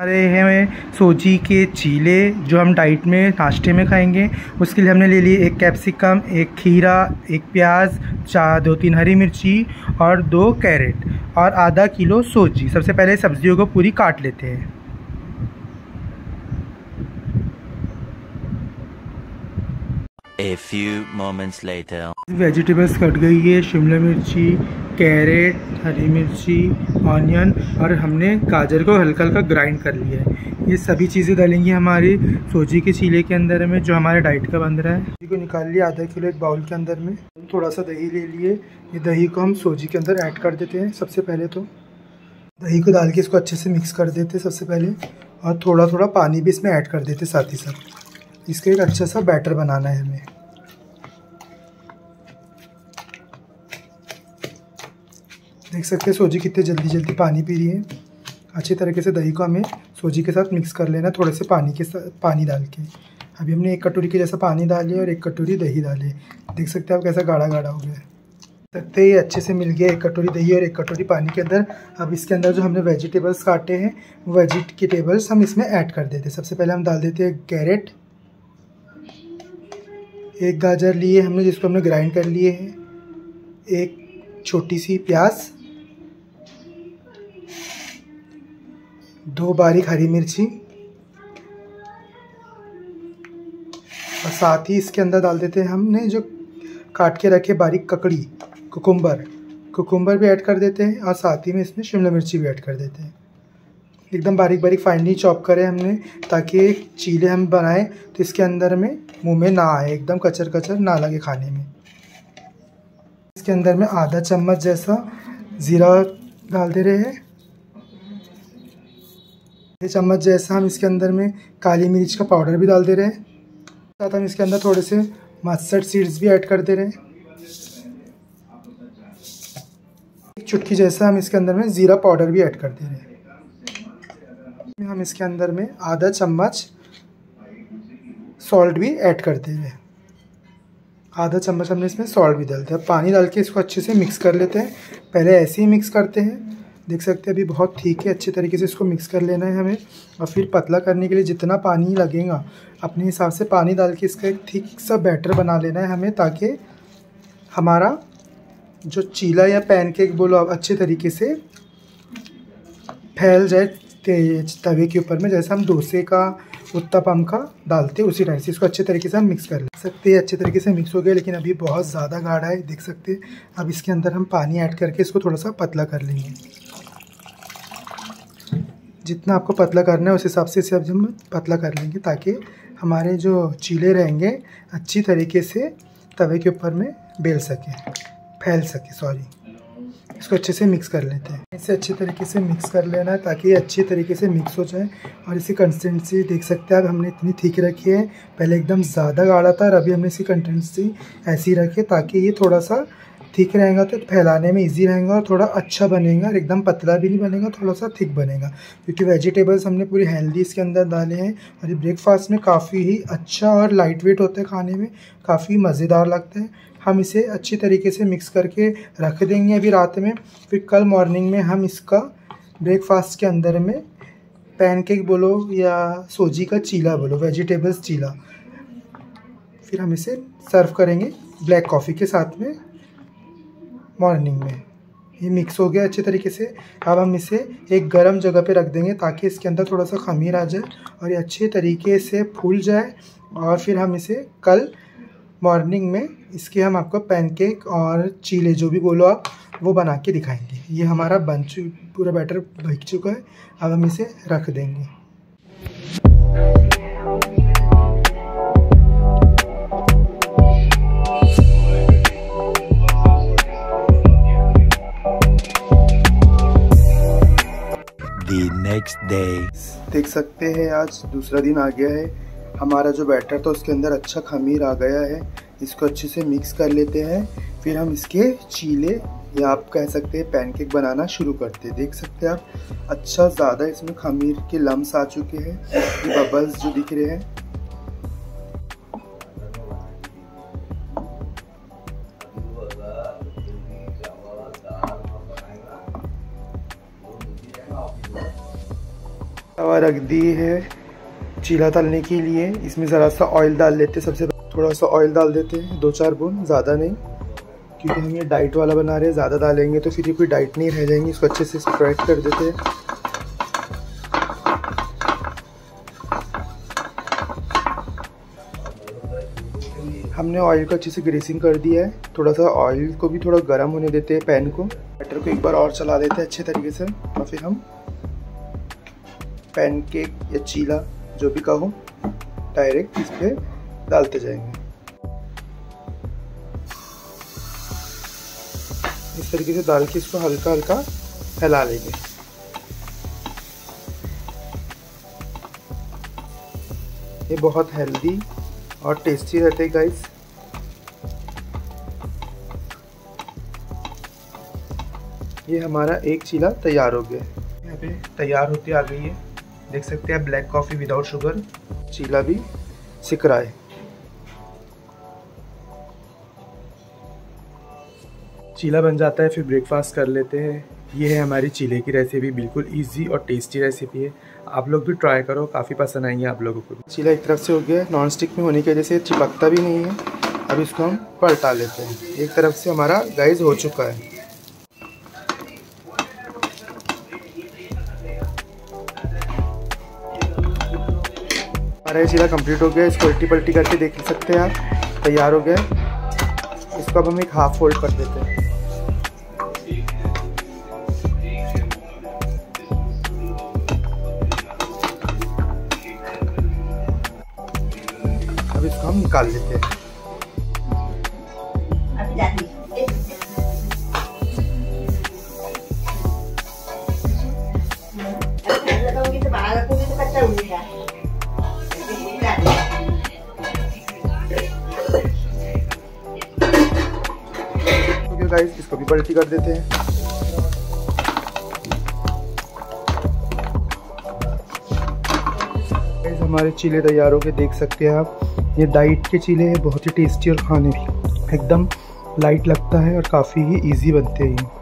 रहे हैं सूजी के चीले जो हम डाइट में नाश्ते में खाएंगे। उसके लिए हमने ले लिए एक कैप्सिकम, एक खीरा, एक प्याज, 2-3 हरी मिर्ची और 2 कैरेट और आधा किलो सूजी। सबसे पहले सब्जियों को पूरी काट लेते हैं। A few moments later. Vegetables cut गई है, शिमला मिर्ची, कैरेट, हरी मिर्ची, ऑनियन और हमने गाजर को हल्का हल्का ग्राइंड कर लिया है। ये सभी चीज़ें डालेंगी हमारी सूजी के चीले के अंदर में जो हमारे डाइट का बन रहा है। सूजी को निकाल लिया आधा किलो एक बाउल के अंदर में। थोड़ा सा दही ले लिए, ये दही को हम सूजी के अंदर ऐड कर देते हैं। सबसे पहले तो दही को डाल के इसको अच्छे से मिक्स कर देते हैं सबसे पहले, और थोड़ा थोड़ा पानी भी इसमें ऐड कर देते साथ ही साथ। इसका एक अच्छा सा बैटर बनाना है हमें। देख सकते हैं सूजी कितने जल्दी जल्दी पानी पी रही है। अच्छी तरीके से दही को हमें सूजी के साथ मिक्स कर लेना, थोड़े से पानी डाल के। अभी हमने 1 कटोरी के जैसा पानी डाले और 1 कटोरी दही डाले। देख सकते हैं आप कैसा गाढ़ा गाढ़ा हो गया है। देख सकते हैं ये अच्छे से मिल गया 1 कटोरी दही और 1 कटोरी पानी के अंदर। अब इसके अंदर जो हमने वेजिटेबल्स काटे हैं वो वेजिटेबल्स हम इसमें ऐड कर देते हैं। सबसे पहले हम डाल देते हैं कैरेट, 1 गाजर लिए हमने जिसको हमने ग्राइंड कर लिए हैं, 1 छोटी सी प्याज, 2 बारीक हरी मिर्ची और साथ ही इसके अंदर डाल देते हैं हमने जो काट के रखे बारीक ककड़ी कुकुम्बर भी ऐड कर देते हैं और साथ ही में इसमें शिमला मिर्ची भी ऐड कर देते हैं। एकदम बारीक बारीक फाइनली चॉप करें हमने, ताकि चीले हम बनाएं तो इसके अंदर में मुंह में ना आए, एकदम कचर कचर ना लगे खाने में। इसके अंदर में आधा चम्मच जैसा ज़ीरा डाल दे रहे हैं। 1 चम्मच जैसा हम इसके अंदर में काली मिर्च का पाउडर भी डाल दे रहे हैं। साथ हम इसके अंदर थोड़े से मस्टर्ड सीड्स भी ऐड कर दे रहे हैं। 1 चुटकी जैसा हम इसके अंदर में ज़ीरा पाउडर भी ऐड कर दे रहे हैं। हम इसके अंदर में आधा चम्मच सॉल्ट भी ऐड कर दे रहे हैं। आधा चम्मच हमने इसमें सॉल्ट भी डालते हैं। पानी डाल के इसको अच्छे से मिक्स कर लेते हैं। पहले ऐसे ही मिक्स करते हैं। देख सकते हैं अभी बहुत ठीक है, अच्छे तरीके से इसको मिक्स कर लेना है हमें। और फिर पतला करने के लिए जितना पानी लगेगा अपने हिसाब से पानी डाल के इसका एक थिक सा बैटर बना लेना है हमें, ताकि हमारा जो चीला या पैनकेक बोलो आप अच्छे तरीके से फैल जाए तवे के ऊपर में, जैसा हम डोसे का उत्तपम का डालते हैं उसी टाइप से। इसको अच्छे तरीके से हम मिक्स कर सकते हैं। अच्छे तरीके से मिक्स हो गया, लेकिन अभी बहुत ज़्यादा गाढ़ा है, देख सकते हैं। अब इसके अंदर हम पानी ऐड करके इसको थोड़ा सा पतला कर लेंगे। जितना आपको पतला करना है उस हिसाब से इसे अब हम पतला कर लेंगे, ताकि हमारे जो चीले रहेंगे अच्छी तरीके से तवे के ऊपर में फैल सके। इसको अच्छे से मिक्स कर लेते हैं। इसे अच्छे तरीके से मिक्स कर लेना है ताकि ये अच्छी तरीके से मिक्स हो जाए। और इसी कंसिस्टेंसी देख सकते हैं अब हमने इतनी थिक रखी है। पहले एकदम ज़्यादा गाढ़ा था और अभी हमने इसकी कंसिस्टेंसी ऐसी रखी है ताकि ये थोड़ा सा थिक रहेगा तो फैलाने में इजी रहेगा और थोड़ा अच्छा बनेगा। और एकदम पतला भी नहीं बनेगा, थोड़ा सा थिक बनेगा, क्योंकि वेजिटेबल्स हमने पूरी हेल्दी इसके अंदर डाले हैं। और ये ब्रेकफास्ट में काफ़ी ही अच्छा और लाइट वेट होता है, खाने में काफ़ी मज़ेदार लगता है। हम इसे अच्छी तरीके से मिक्स करके रख देंगे अभी रात में। फिर कल मॉर्निंग में हम इसका ब्रेकफास्ट के अंदर में पैनकेक बोलो या सूजी का चीला बोलो, वेजिटेबल्स चीला, फिर हम इसे सर्व करेंगे ब्लैक कॉफ़ी के साथ में मॉर्निंग में। ये मिक्स हो गया अच्छे तरीके से। अब हम इसे एक गर्म जगह पे रख देंगे ताकि इसके अंदर थोड़ा सा ख़मीर आ जाए और ये अच्छे तरीके से फूल जाए। और फिर हम इसे कल मॉर्निंग में इसके हम आपको पैनकेक और चीले जो भी बोलो आप वो बना के दिखाएंगे। ये हमारा पूरा बैटर बन चुका है। अब हम इसे रख देंगे। The next day. देख सकते हैं आज दूसरा दिन आ गया है। हमारा जो बैटर था उसके अंदर अच्छा खमीर आ गया है। इसको अच्छे से मिक्स कर लेते हैं। फिर हम इसके चीले या आप कह सकते हैं पैनकेक बनाना शुरू करते हैं। देख सकते हैं आप अच्छा ज़्यादा इसमें खमीर के लम्स आ चुके हैं, ये बबल्स जो दिख रहे हैं। तवा रख दी है चीला तलने के लिए। इसमें ज़रा सा ऑयल डाल लेते हैं। सबसे थोड़ा सा ऑयल डाल देते हैं, 2-4 बूंद, ज़्यादा नहीं, क्योंकि हम ये डाइट वाला बना रहे हैं। ज़्यादा डालेंगे तो फिर ये कोई डाइट नहीं रह जाएंगी। इसको अच्छे से स्प्रेड कर देते हैं। हमने ऑयल को अच्छे से ग्रीसिंग कर दिया है। थोड़ा सा ऑयल को भी थोड़ा गर्म होने देते हैं पैन को। बैटर को एक बार और चला देते हैं अच्छे तरीके से, और फिर हम पैनकेक या चीला जो भी कहो डायरेक्ट इस पे डालते जाएंगे। इस तरीके से डाल के इसको हल्का हल्का फैला लेंगे। ये बहुत हेल्दी और टेस्टी रहते हैं गाइस। ये हमारा एक चीला तैयार हो गया। यहाँ पे तैयार होते आ गई है, देख सकते हैं ब्लैक कॉफ़ी विदाउट शुगर। चीला भी सिक रहा है। चीला बन जाता है, फिर ब्रेकफास्ट कर लेते हैं। ये है हमारी चीले की रेसिपी, बिल्कुल इजी और टेस्टी रेसिपी है। आप लोग भी ट्राई करो, काफ़ी पसंद आएंगे आप लोगों को। चीला एक तरफ से हो गया, नॉन स्टिक में होने की वजह से चिपकता भी नहीं है। अब इसको हम पलटा लेते हैं। एक तरफ से हमारा गाइस हो चुका है। हमारा चीला कंप्लीट हो गया। इसको उल्टी पलटी करके देख सकते हैं आप, तैयार हो गया। इसको अब हम एक हाफ फोल्ड कर देते हैं। अब इसको हम निकाल लेते हैं। गाइस इसको भी पलटी कर देते हैं। गाइस हमारे चीले तैयार हो के देख सकते हैं आप। ये डाइट के चीले हैं, बहुत ही टेस्टी और खाने भी एकदम लाइट लगता है और काफ़ी ही इजी बनते हैं।